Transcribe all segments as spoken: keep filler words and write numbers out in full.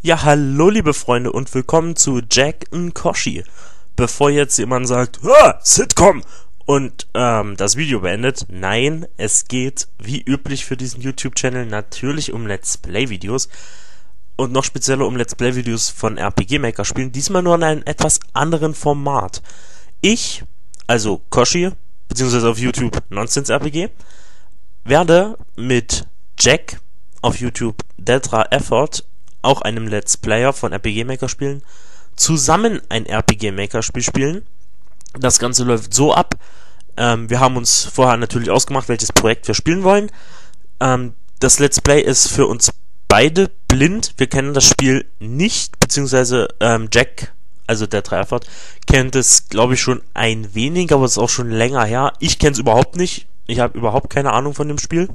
Ja, hallo liebe Freunde und willkommen zu Jack and Koshi. Bevor jetzt jemand sagt, ah, Sitcom und ähm, das Video beendet, nein, es geht wie üblich für diesen YouTube-Channel natürlich um Let's Play-Videos und noch spezieller um Let's Play-Videos von R P G Maker Spielen, diesmal nur in einem etwas anderen Format. Ich, also Koshi, beziehungsweise auf YouTube Nonsense R P G, werde mit Jack auf YouTube Delta Effort, auch einem Let's Player von R P G Maker Spielen, zusammen ein R P G Maker Spiel spielen. Das Ganze läuft so ab, ähm, wir haben uns vorher natürlich ausgemacht, welches Projekt wir spielen wollen. Ähm, das Let's Play ist für uns beide blind, wir kennen das Spiel nicht, beziehungsweise ähm, Jack, also der Effort, kennt es, glaube ich, schon ein wenig, aber es ist auch schon länger her. Ich kenne es überhaupt nicht, ich habe überhaupt keine Ahnung von dem Spiel.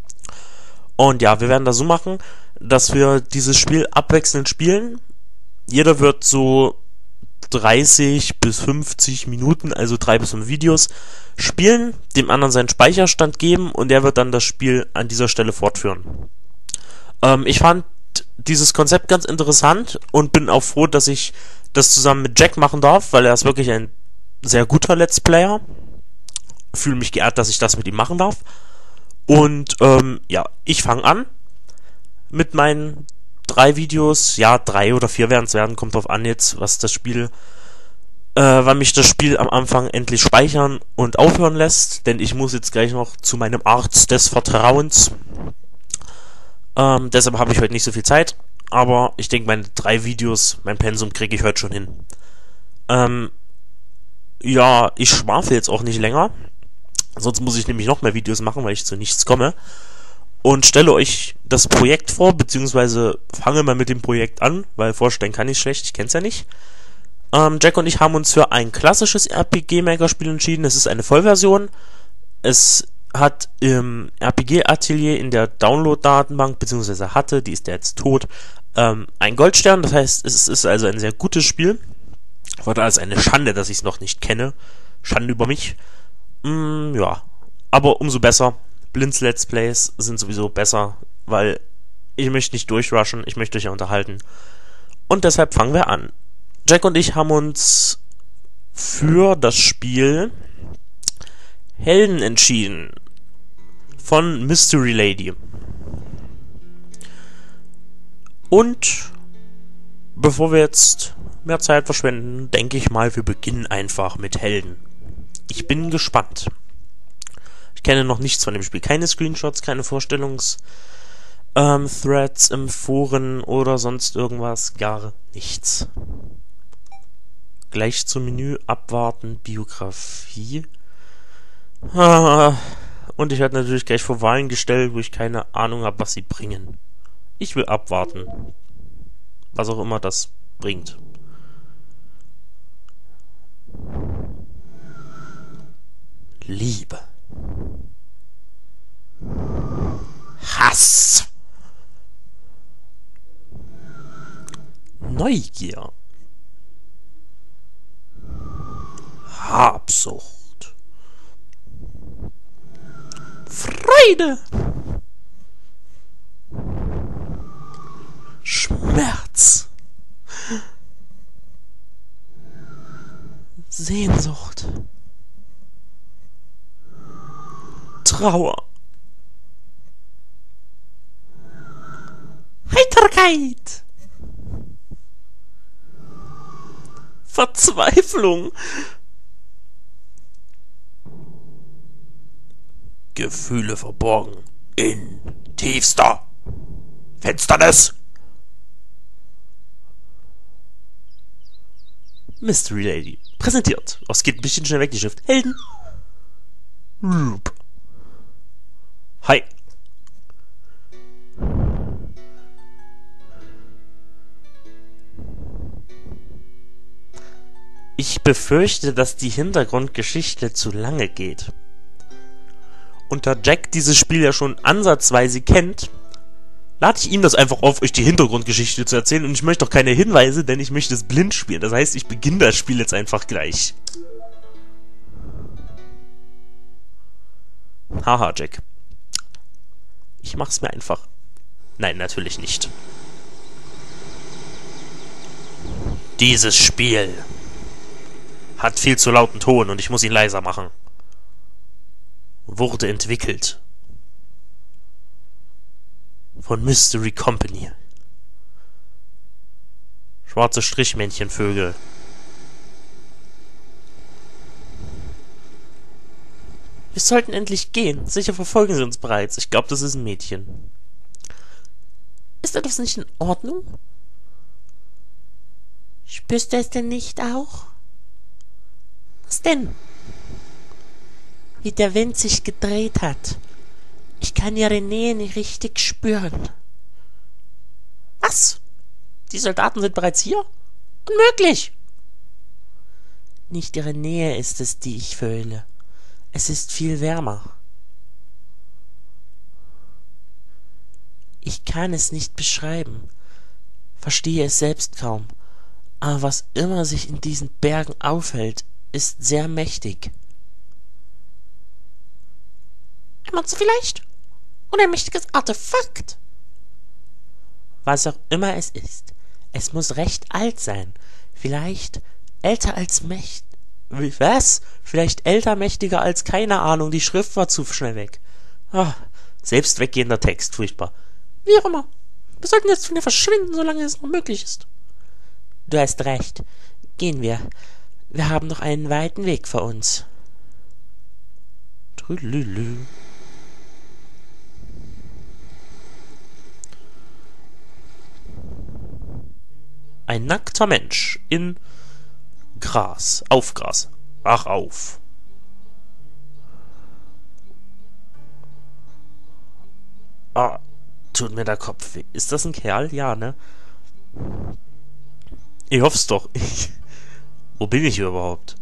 Und ja, wir werden das so machen, dass wir dieses Spiel abwechselnd spielen. Jeder wird so dreißig bis fünfzig Minuten, also drei bis fünf Videos, spielen, dem anderen seinen Speicherstand geben und der wird dann das Spiel an dieser Stelle fortführen. Ähm, ich fand dieses Konzept ganz interessant und bin auch froh, dass ich das zusammen mit Jack machen darf, weil er ist wirklich ein sehr guter Let's Player. Fühle mich geehrt, dass ich das mit ihm machen darf. Und ähm, ja, ich fange an mit meinen drei Videos. Ja, drei oder vier werden es werden, kommt drauf an jetzt, was das Spiel, äh, wann mich das Spiel am Anfang endlich speichern und aufhören lässt, denn ich muss jetzt gleich noch zu meinem Arzt des Vertrauens. Ähm, deshalb habe ich heute nicht so viel Zeit, aber ich denke, meine drei Videos, mein Pensum kriege ich heute schon hin. Ähm, ja, ich schwafel jetzt auch nicht länger. Sonst muss ich nämlich noch mehr Videos machen, weil ich zu nichts komme. Und stelle euch das Projekt vor, beziehungsweise fange mal mit dem Projekt an, weil vorstellen kann ich schlecht, ich kenne es ja nicht. Ähm, Jack und ich haben uns für ein klassisches R P G Maker Spiel entschieden. Es ist eine Vollversion. Es hat im R P G Atelier in der Download-Datenbank, beziehungsweise hatte, die ist ja jetzt tot, ähm, ein Goldstern. Das heißt, es ist also ein sehr gutes Spiel. War da also eine Schande, dass ich es noch nicht kenne. Schande über mich. Mm, ja, aber umso besser. Blinds Let's Plays sind sowieso besser, weil ich möchte nicht durchrushen, ich möchte euch ja unterhalten. Und deshalb fangen wir an. Jack und ich haben uns für das Spiel Helden entschieden von Mystery Lady. Und bevor wir jetzt mehr Zeit verschwenden, denke ich mal, wir beginnen einfach mit Helden. Ich bin gespannt. Ich kenne noch nichts von dem Spiel. Keine Screenshots, keine Vorstellungs-Threads ähm, im Foren oder sonst irgendwas. Gar nichts. Gleich zum Menü. Abwarten. Biografie. Ah, und ich werde natürlich gleich vor Wahlen gestellt, wo ich keine Ahnung habe, was sie bringen. Ich will abwarten. Was auch immer das bringt. Liebe. Hass. Neugier. Habsucht. Freude. Schmerz. Sehnsucht. Trauer. Heiterkeit. Verzweiflung. Gefühle verborgen in tiefster Finsternis. Mystery Lady. Präsentiert. Oh, es geht ein bisschen schnell weg, die Schrift. Helden. Rup. Hi. Ich befürchte, dass die Hintergrundgeschichte zu lange geht. Und da Jack dieses Spiel ja schon ansatzweise kennt, lade ich ihm das einfach auf, euch die Hintergrundgeschichte zu erzählen. Und ich möchte auch keine Hinweise, denn ich möchte es blind spielen. Das heißt, ich beginne das Spiel jetzt einfach gleich. Haha, Jack. Ich mach's mir einfach. Nein, natürlich nicht. Dieses Spiel hat viel zu lauten Ton und ich muss ihn leiser machen. Wurde entwickelt von Mystery Company. Schwarze Strichmännchenvögel. Wir sollten endlich gehen. Sicher verfolgen sie uns bereits. Ich glaube, das ist ein Mädchen. Ist etwas nicht in Ordnung? Spürst du es denn nicht auch? Was denn? Wie der Wind sich gedreht hat. Ich kann ihre Nähe nicht richtig spüren. Was? Die Soldaten sind bereits hier? Unmöglich! Nicht ihre Nähe ist es, die ich fühle. Es ist viel wärmer. Ich kann es nicht beschreiben, verstehe es selbst kaum, aber was immer sich in diesen Bergen aufhält, ist sehr mächtig. Ein Monster vielleicht? Oder ein mächtiges Artefakt? Was auch immer es ist, es muss recht alt sein, vielleicht älter als mächtig. Was? Vielleicht älter, mächtiger als keine Ahnung, die Schrift war zu schnell weg. Ah, selbst weggehender Text, furchtbar. Wie auch immer. Wir sollten jetzt von ihr verschwinden, solange es noch möglich ist. Du hast recht. Gehen wir. Wir haben noch einen weiten Weg vor uns. Trülülü. Ein nackter Mensch in Gras. Auf Gras. Ach, auf. Ah, tut mir der Kopf weh. Ist das ein Kerl? Ja, ne? Ich hoff's doch. Ich, wo bin ich hier überhaupt?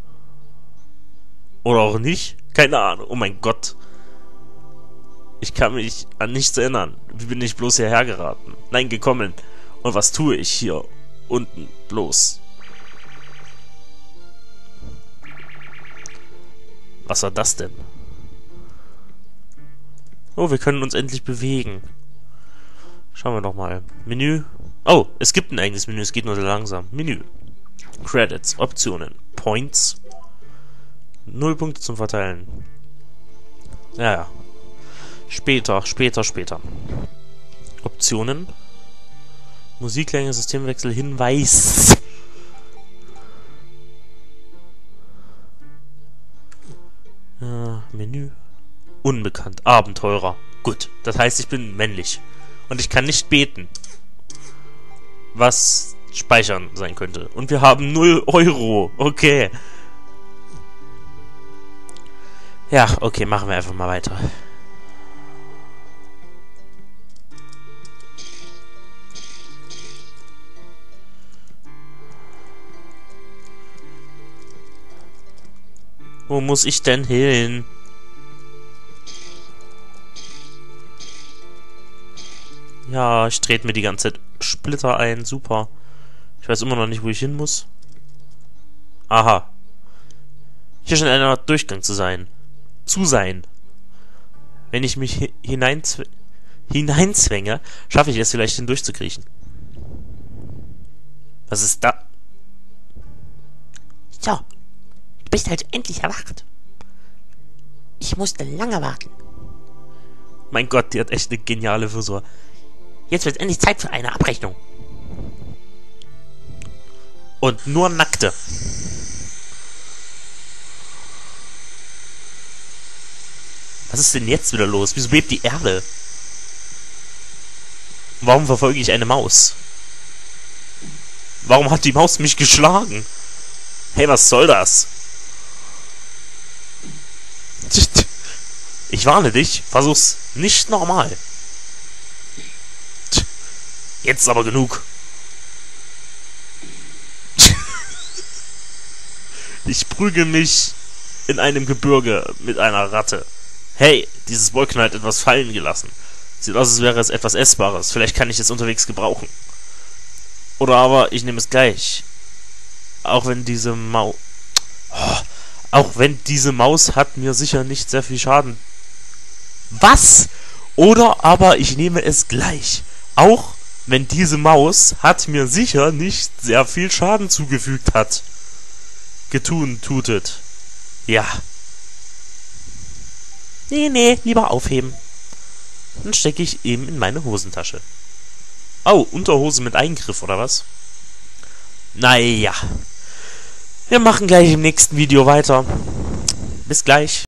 Oder auch nicht? Keine Ahnung. Oh mein Gott. Ich kann mich an nichts erinnern. Wie bin ich bloß hierher geraten? Nein, gekommen. Und was tue ich hier unten bloß? Was war das denn? Oh, wir können uns endlich bewegen. Schauen wir doch mal. Menü. Oh, es gibt ein eigenes Menü. Es geht nur sehr langsam. Menü. Credits. Optionen. Points. Null Punkte zum Verteilen. Ja, ja. Später, später, später. Optionen. Musiklänge, Systemwechsel, Hinweis. Ja, Menü. Unbekannt. Abenteurer. Gut. Das heißt, ich bin männlich. Und ich kann nicht beten. Was speichern sein könnte. Und wir haben null Euro. Okay. Ja, okay, machen wir einfach mal weiter. Wo muss ich denn hin? Ja, ich trete mir die ganze Zeit Splitter ein. Super. Ich weiß immer noch nicht, wo ich hin muss. Aha. Hier scheint eine Art Durchgang zu sein. Zu sein. Wenn ich mich hineinzw hineinzwänge, schaffe ich es vielleicht hindurchzukriechen. Was ist da? So. Du bist also endlich erwacht. Ich musste lange warten. Mein Gott, die hat echt eine geniale Frisur. Jetzt wird endlich Zeit für eine Abrechnung. Und nur Nackte. Was ist denn jetzt wieder los? Wieso bebt die Erde? Warum verfolge ich eine Maus? Warum hat die Maus mich geschlagen? Hey, was soll das? Ich warne dich, versuch's nicht normal. Jetzt aber genug. Ich prügel mich in einem Gebirge mit einer Ratte. Hey, dieses Wolken hat etwas fallen gelassen. Sieht aus, als wäre es etwas Essbares. Vielleicht kann ich es unterwegs gebrauchen. Oder aber ich nehme es gleich. Auch wenn diese Maus... Oh, auch wenn diese Maus hat mir sicher nicht sehr viel Schaden. Was? Oder aber ich nehme es gleich. Auch wenn diese Maus hat mir sicher nicht sehr viel Schaden zugefügt hat. Getun, tutet. Ja. Nee, nee, lieber aufheben. Dann stecke ich eben in meine Hosentasche. Oh, Unterhose mit Eingriff, oder was? Naja. Wir machen gleich im nächsten Video weiter. Bis gleich.